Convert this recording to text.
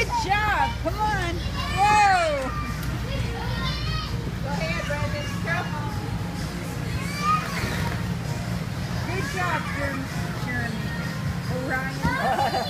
Good job. Come on. Whoa. Go ahead, Brandon. Careful. Good job, Jeremy. Orion.